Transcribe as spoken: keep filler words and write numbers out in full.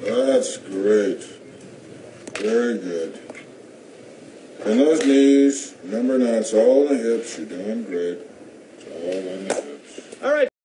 That's great. Very good. And those knees, remember now, it's all in the hips. You're doing great. It's all in the hips. All right.